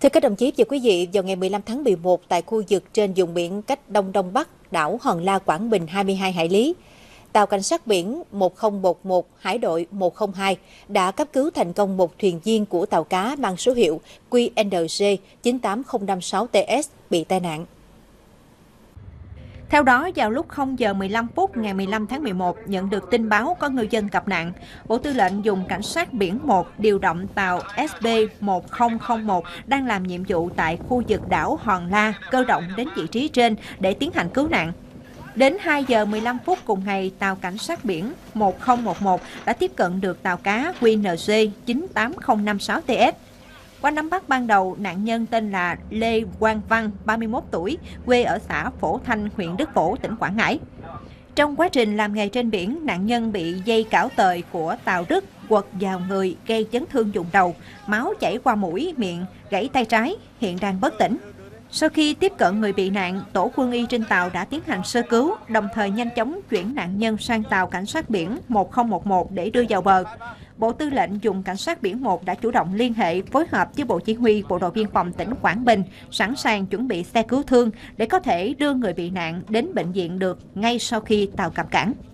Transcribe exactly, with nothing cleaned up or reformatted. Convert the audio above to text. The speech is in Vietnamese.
Thưa các đồng chí và quý vị, vào ngày mười lăm tháng mười một, tại khu vực trên vùng biển cách đông đông bắc đảo Hòn La, Quảng Bình hai mươi hai hải lý, tàu cảnh sát biển một không một một Hải đội một không hai đã cấp cứu thành công một thuyền viên của tàu cá mang số hiệu Q N G chín tám không năm sáu T S bị tai nạn. Theo đó, vào lúc không giờ mười lăm phút ngày mười lăm tháng mười một, nhận được tin báo có ngư dân gặp nạn, Bộ Tư lệnh dùng Cảnh sát biển một điều động tàu S B một không không một đang làm nhiệm vụ tại khu vực đảo Hòn La, cơ động đến vị trí trên để tiến hành cứu nạn. Đến hai giờ mười lăm phút cùng ngày, tàu Cảnh sát biển một không một một đã tiếp cận được tàu cá Q N G chín tám không năm sáu T S. Qua nắm bắt ban đầu, nạn nhân tên là Lê Quang Văn, ba mươi mốt tuổi, quê ở xã Phổ Thanh, huyện Đức Phổ, tỉnh Quảng Ngãi. Trong quá trình làm nghề trên biển, nạn nhân bị dây cảo tời của tàu Đức quật vào người gây chấn thương vùng đầu, máu chảy qua mũi, miệng, gãy tay trái, hiện đang bất tỉnh. Sau khi tiếp cận người bị nạn, tổ quân y trên tàu đã tiến hành sơ cứu, đồng thời nhanh chóng chuyển nạn nhân sang tàu Cảnh sát biển một không một một để đưa vào bờ. Bộ Tư lệnh dùng Cảnh sát biển một đã chủ động liên hệ phối hợp với Bộ Chỉ huy Bộ đội Biên phòng tỉnh Quảng Bình, sẵn sàng chuẩn bị xe cứu thương để có thể đưa người bị nạn đến bệnh viện được ngay sau khi tàu cập cảng.